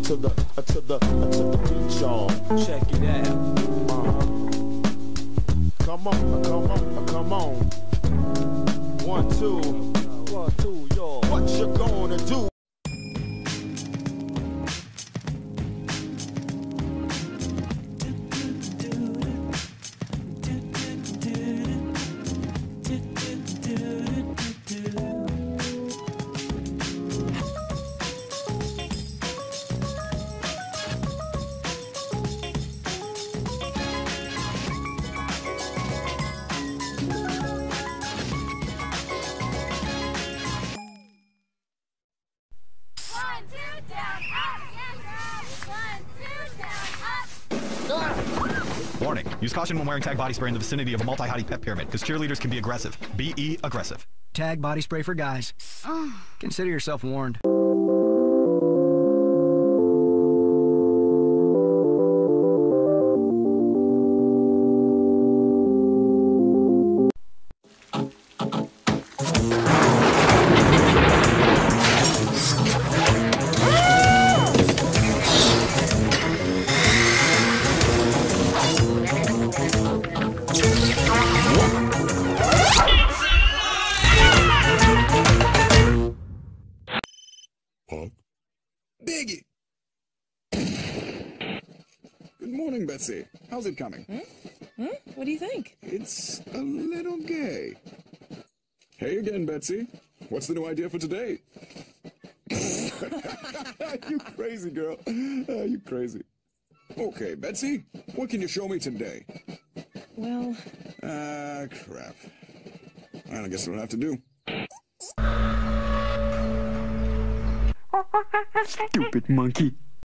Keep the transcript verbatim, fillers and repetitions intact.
to the, uh, to the, uh, to the beat, y'all. Check it out. Uh, come on, uh, come on, uh, come on. One, two, one, two, y'all. What you gonna do? Warning. Use caution when wearing Tag body spray in the vicinity of a multi-hottie pet pyramid, because cheerleaders can be aggressive. B E aggressive. Tag body spray for guys. Consider yourself warned. Biggie! Good morning, Betsy. How's it coming? Hmm? Hmm? What do you think? It's a little gay. Hey again, Betsy. What's the new idea for today? You crazy girl. Uh, you crazy. Okay, Betsy, what can you show me today? Well... Ah, uh, crap. Well, I guess we'll have to do. Stupid monkey.